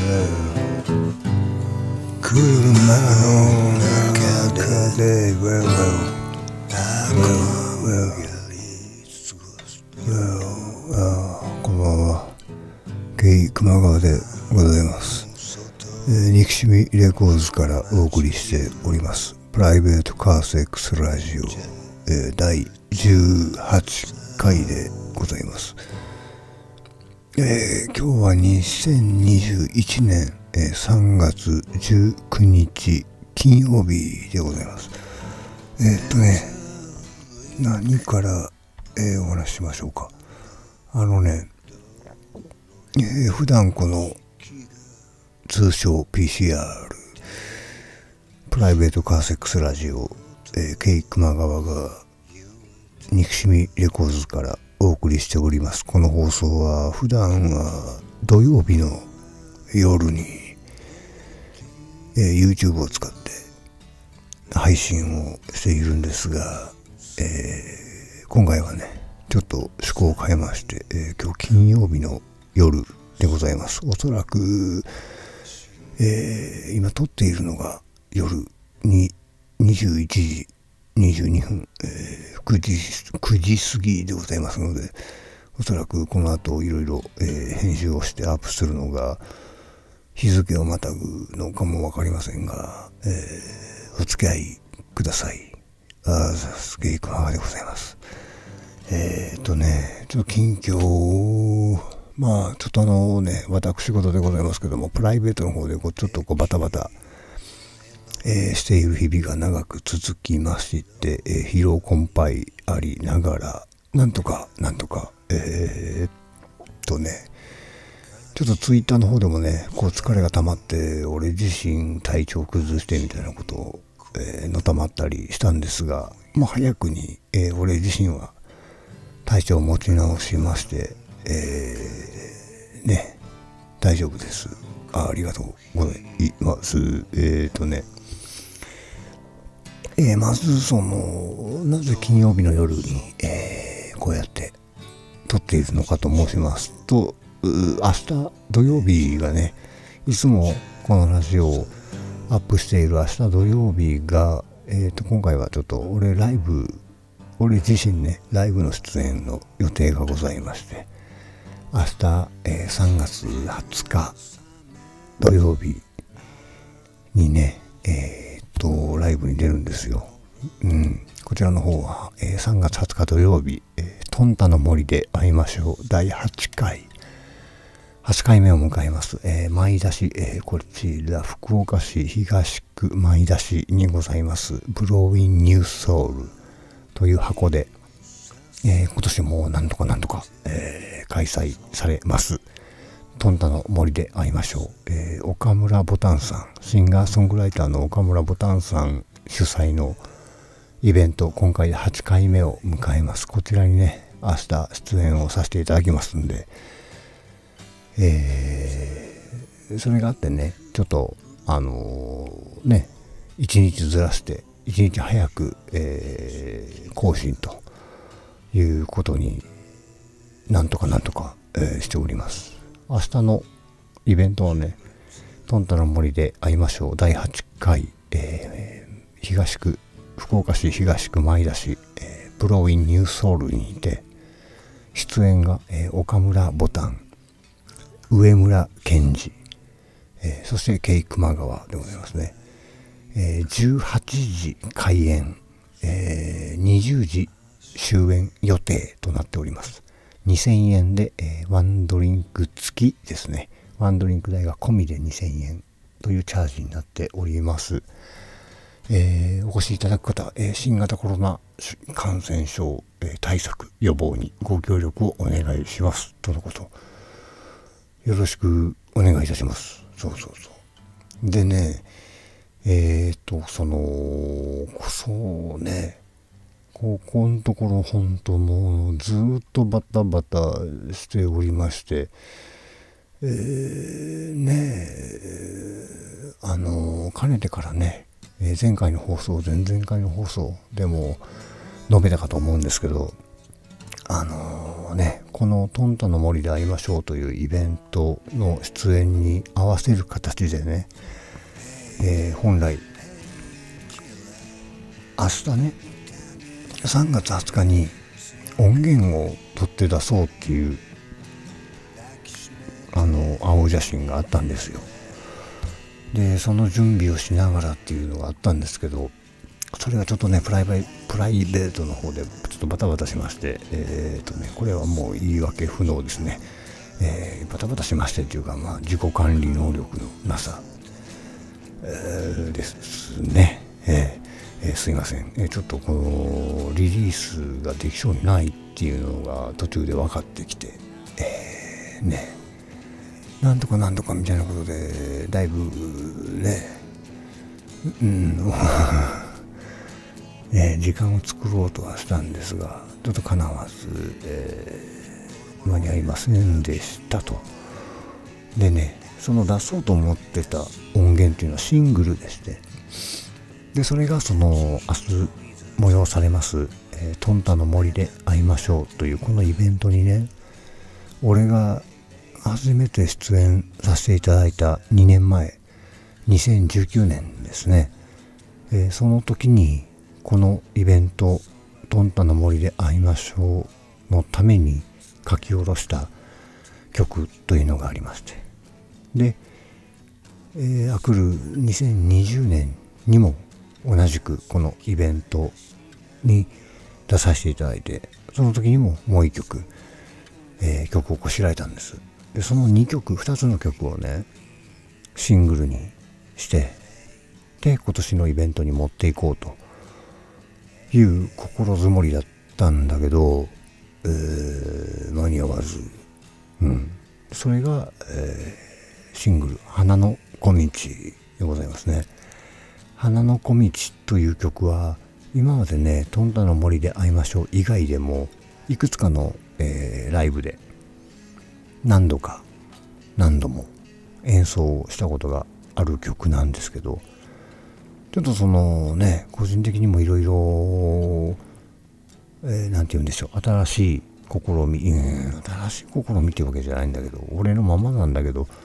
車の中でこんばんは。ケイ熊川でございます。憎しみレコーズからお送りしておりますプライベートカーセックスラジオ、第18回でございます。今日は2021年、3月19日金曜日でございます。何から、お話ししましょうか。普段この通称 PCR プライベートカーセックスラジオ、ケイ熊川が憎しみレコーズからお送りしております。この放送は普段は土曜日の夜に、YouTube を使って配信をしているんですが、今回はねちょっと趣向を変えまして、今日金曜日の夜でございます。おそらく、今撮っているのが夜に21時22分、9時過ぎでございますので、おそらくこの後いろいろ編集をしてアップするのが日付をまたぐのかもわかりませんが、お付き合いください。ケイ熊川でございます。ちょっと近況、ちょっと私事でございますけども、プライベートの方でちょっとバタバタ、している日々が長く続きまして、疲労困憊ありながら、なんとか、ちょっとツイッターの方でもね、疲れが溜まって、俺自身体調崩してみたいなことを、のたまったりしたんですが、早くに、俺自身は体調を持ち直しまして、大丈夫です。ありがとうございます。まずなぜ金曜日の夜に、こうやって撮っているのかと申しますと、明日土曜日がね、いつもこのラジオをアップしている明日土曜日が、今回はちょっと俺自身ね、ライブの出演の予定がございまして、明日、3月20日土曜日にね、ライブに出るんですよ。こちらの方は、3月20日土曜日、トンタの森で会いましょう第8回目を迎えます。舞田市、こちら福岡市東区舞田市にございますブローインニューソウルという箱で、今年もなんとか、開催されます。トンタの森で会いましょう。岡村ボタンさん、シンガーソングライターの岡村ボタンさん主催のイベント、今回で8回目を迎えます。こちらにね、明日出演をさせていただきますんで、それがあってね、ちょっと1日ずらして1日早く、更新ということになんとか、しております。明日のイベントはね、トンタの森で会いましょう第8回、福岡市東区舞田市、ブローインニューソウルにて、出演が、岡村ボタン、上村健二、そしてケイ熊川でございますね。18時開演、20時終演予定となっております。2000円で、ワンドリンク付きですね。ワンドリンク代が込みで2000円というチャージになっております。お越しいただく方、新型コロナ感染症、対策予防にご協力をお願いしますとのこと。よろしくお願いいたします。そう。でね、ここのところ本当もうずっとバタバタしておりまして、かねてからね、前々回の放送でも述べたかと思うんですけど、 このトンタの森で会いましょうというイベントの出演に合わせる形でね、本来明日ね3月20日に音源を取って出そうっていう青写真があったんですよ。でその準備をしながらっていうのがあったんですけど、それがちょっとねプライベートの方でちょっとバタバタしまして、これはもう言い訳不能ですね。バタバタしましてっていうか、自己管理能力のなさ、ですね。すいません、ちょっとこのリリースができそうにないっていうのが途中で分かってきて、なんとかみたいなことでだいぶね、時間を作ろうとはしたんですが、ちょっとかなわず、間に合いませんでしたと。でね、その出そうと思ってた音源っていうのはシングルでして、でそれがその明日催されます、トンタの森で会いましょうというこのイベントにね、俺が初めて出演させていただいた2年前2019年ですね、その時にこのイベントトンタの森で会いましょうのために書き下ろした曲というのがありまして、で、来る2020年にも同じくこのイベントに出させていただいて、その時にももう一曲、曲をこしらえたんです。でその2つの曲をねシングルにして、で今年のイベントに持っていこうという心づもりだったんだけど、間に合わず、それが、シングル花の小道でございますね。花の小道という曲は今までねトンタの森で会いましょう以外でもいくつかの、ライブで何度も演奏したことがある曲なんですけど、ちょっとそのね個人的にもいろいろなんて言うんでしょう、新しい試みっていうわけじゃないんだけど、俺のままなんだけど、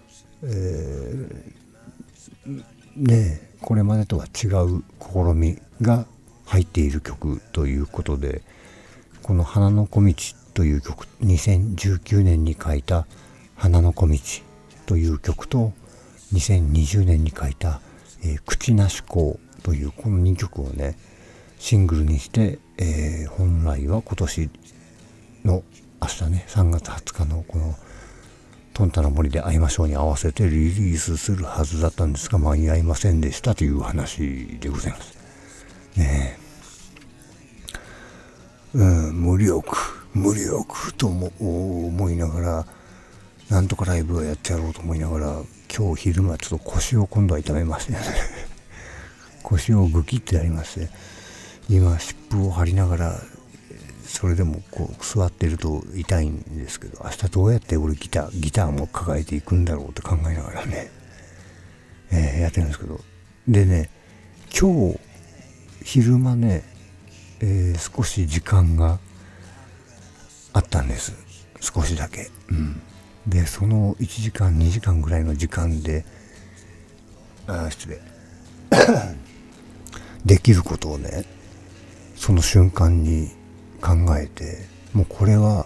これまでとは違う試みが入っている曲ということで、この花の小道という曲、2019年に書いた花の小道という曲と2020年に書いた、口なし行というこの2曲をねシングルにして、本来は今年の明日ね3月20日のこのトンタの森で会いましょうに合わせてリリースするはずだったんですが、間に合いませんでしたという話でございますね。無力とも思いながら、なんとかライブをやってやろうと思いながら、今日昼間ちょっと腰を今度は痛めましてね腰をグキってやりまして、今湿布を貼りながらそれでもこう座ってると痛いんですけど、明日どうやって俺ギターも抱えていくんだろうって考えながらね、やってるんですけど、でね今日昼間ね、少し時間があったんです、少しだけ、でその1時間2時間ぐらいの時間でできることをねその瞬間に考えて、もうこれは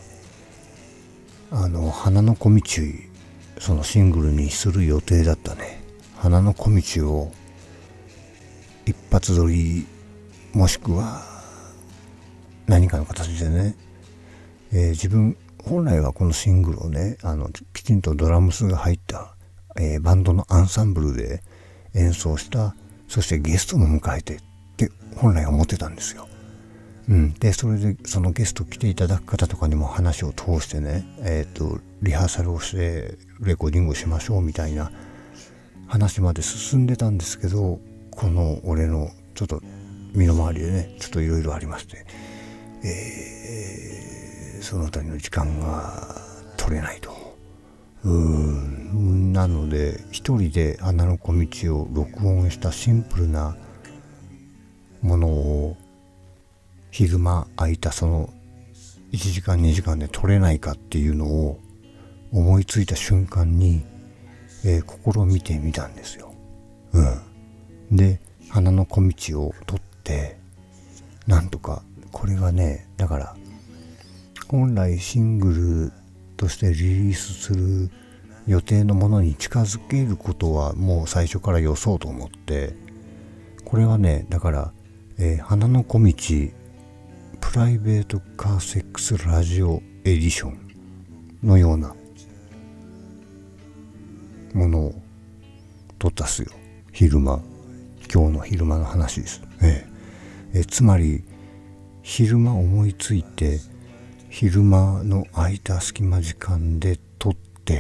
花の小道そのシングルにする予定だったね花の小道を一発撮りもしくは何かの形でね、自分本来はこのシングルをねきちんとドラムスが入った、バンドのアンサンブルで演奏した、そしてゲストも迎えてって本来は思ってたんですよ。でそれでそのゲスト来ていただく方とかにも話を通してね、リハーサルをしてレコーディングをしましょうみたいな話まで進んでたんですけど、この俺のちょっと身の回りでねちょっといろいろありまして、そのあたりの時間が取れないと。なので一人で花の小道を録音したシンプルなものを昼間空いたその 1時間2時間で撮れないかっていうのを思いついた瞬間に、試みてみたんですよ。で花の小道を撮って、なんとかこれがね、だから本来シングルとしてリリースする予定のものに近づけることはもう最初から予想と思って、これはね、だから、花の小道プライベートカーセックスラジオエディションのようなものを撮ったっすよ。今日の昼間の話です。つまり昼間思いついて、昼間の空いた隙間時間で撮って、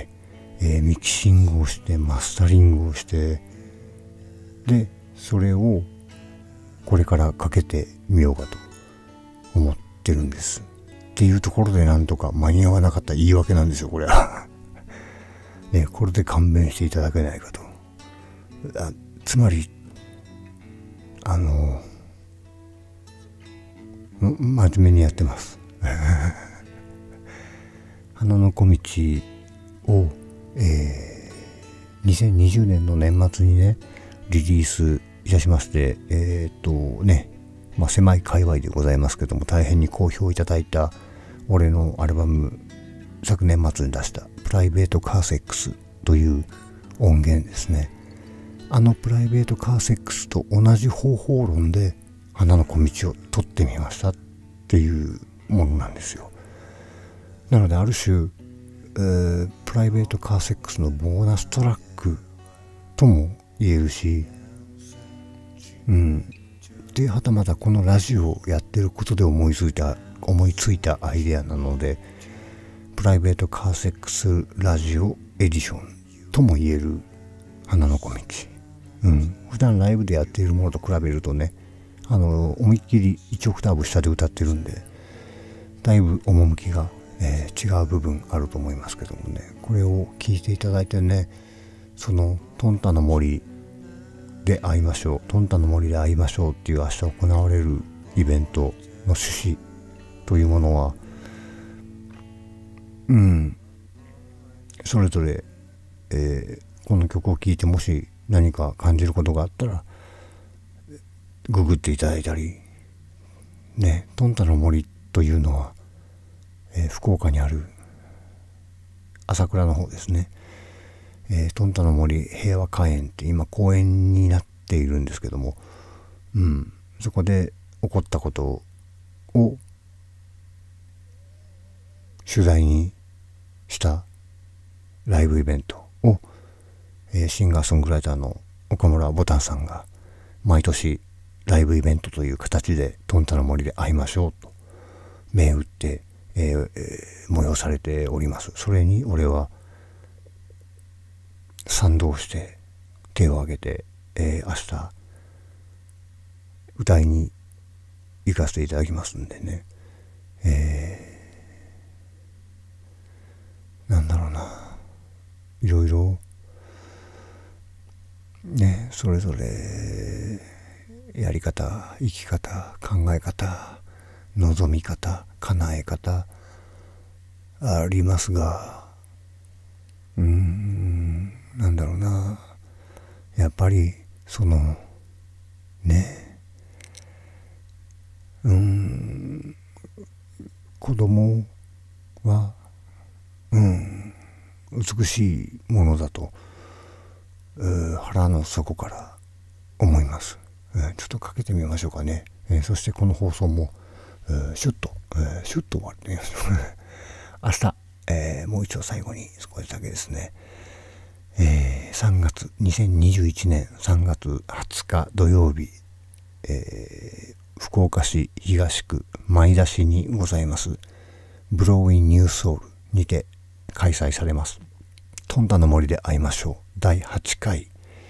ミキシングをしてマスタリングをして、でそれをこれからかけてみようかと思ってるんですっていうところで、なんとか間に合わなかった言い訳なんですよ、これは。これで勘弁していただけないかと。つまり真面目にやってます。花の小道を、2020年の年末にねリリースいたしまして、狭い界隈でございますけども、大変に好評いただいた俺のアルバム、昨年末に出したプライベートカーセックスという音源ですね。プライベートカーセックスと同じ方法論で花の小道を撮ってみましたっていうものなんですよ。なのである種、プライベートカーセックスのボーナストラックとも言えるし、ではたまたこのラジオをやってることで思いついたアイデアなので、プライベートカーセックスラジオエディションとも言える花の小道。普段ライブでやっているものと比べるとね、思いっきり1オクターブ下で歌ってるんで、だいぶ趣が、違う部分あると思いますけどもね、これを聞いていただいてね、そのトンタの森で会いましょう、トンタの森で会いましょうっていう明日行われるイベントの趣旨というものは、それぞれ、この曲を聴いてもし何か感じることがあったらググっていただいたりね。トンタの森というのは、福岡にある朝倉の方ですね。トンタの森平和花園って今公園になっているんですけども、そこで起こったことを取材にしたライブイベントを、シンガーソングライターの岡村ボタンさんが毎年ライブイベントという形でトンタの森で会いましょうと銘打って、催されております。それに俺は賛同して手を挙げて、明日歌いに行かせていただきますんでね、なんだろうな、いろいろね、それぞれやり方、生き方、考え方、望み方、叶え方ありますが、なんだろうな、やっぱりそのね、子供は美しいものだと腹の底から思います。ちょっとかけてみましょうかね。そしてこの放送もシュッと終わってみましょう。明日、もう一度最後に少しだけですね、2021年3月20日土曜日、福岡市東区前田市にございますブローインニューソウルにて開催されますトンタの森で会いましょう第8回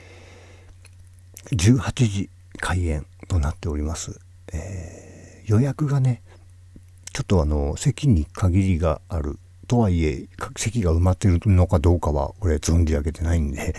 18時開演となっております。予約がねちょっと席に限りがあるとはいえ席が埋まっているのかどうかは俺存じ上げてないんで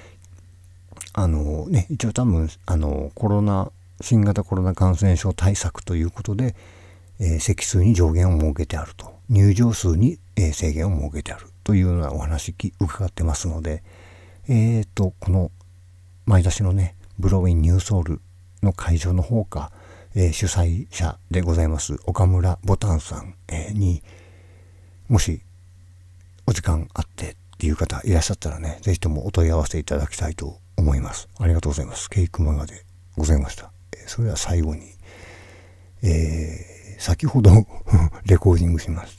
一応多分新型コロナ感染症対策ということで、 席数に上限を設けてあると、入場数に、制限を設けてあるというようなお話伺ってますので、この前出しのねブローインニューソウルの会場の方か、主催者でございます岡村ボタンさん、にもしお時間あってっていう方いらっしゃったらね、ぜひともお問い合わせいただきたいと思います。ありがとうございます。ケイクマガでございました。それでは最後に、先ほどレコーディングしました、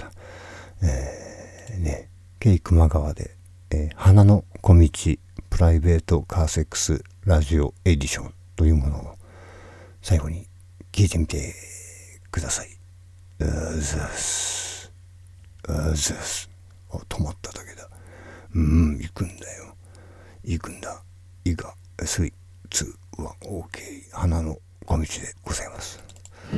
ケイクマガワで、花の小道プライベートカーセックスラジオエディションというものを最後に聞いてみてください。止まっただけだ。行くんだよ。行くんだ。いいか。3、2、1、OK。花の小道でございます。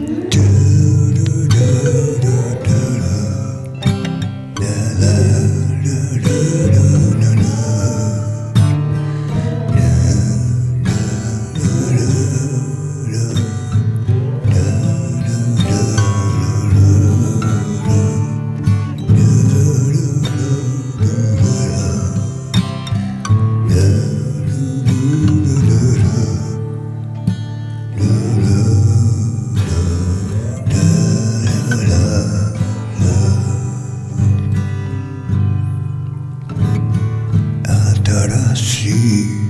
新しい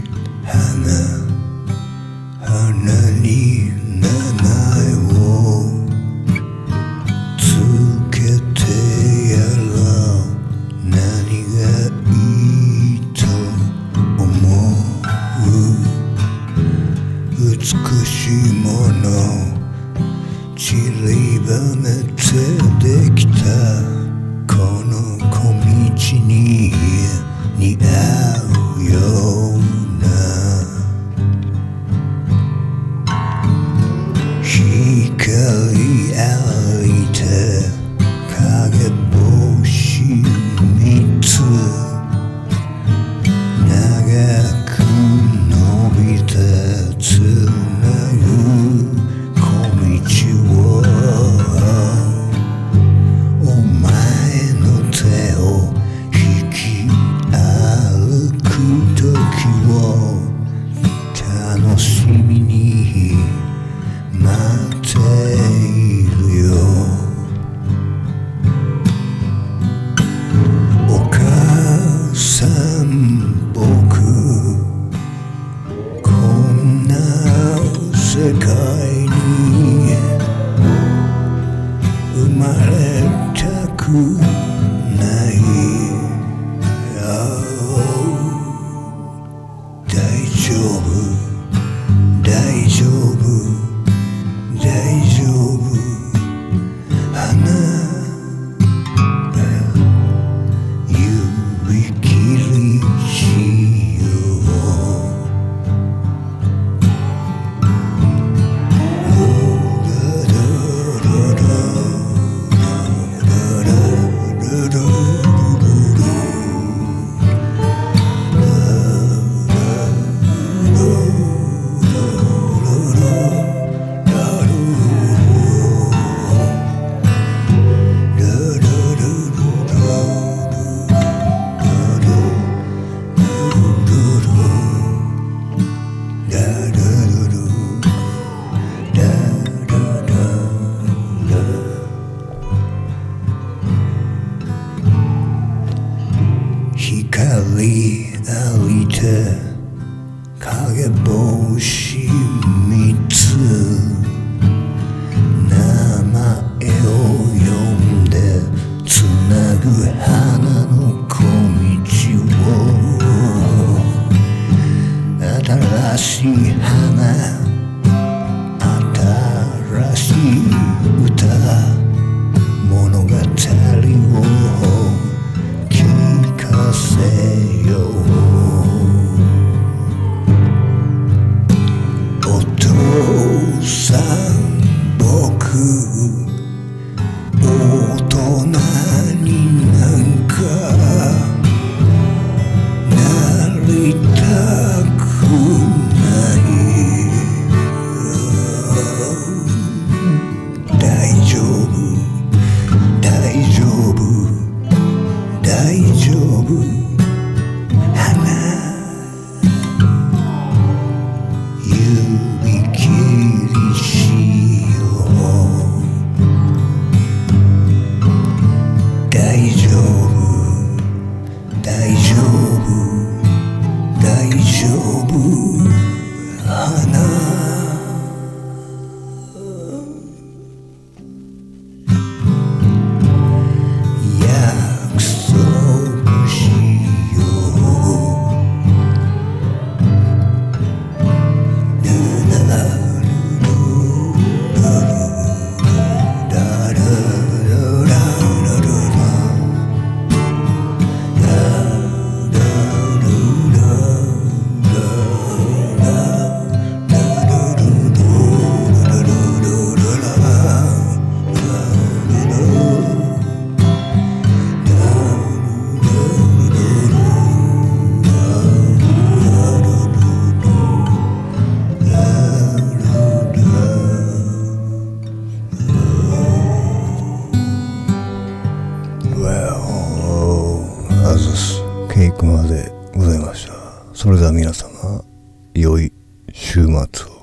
花に名前をつけてやろう。何がいいと思う？美しいもの散りばめてできたこの小道に似合うような光浴びて影星3つ長く伸びてつなぐ小道をお前の手を引き歩く時を楽しみに待っているよ。お母さん僕こんな世界に生まれたくない。大丈夫大丈夫大丈夫花指切りしよう。光浴びて影星3つ名前を呼んでつなぐ花の小道を新しい花新しい歌物語を聞かせよう。お父さん僕大人になんかなりたくない。大丈夫丈夫花約束しようケイクまでございました。それでは皆様、良い週末を。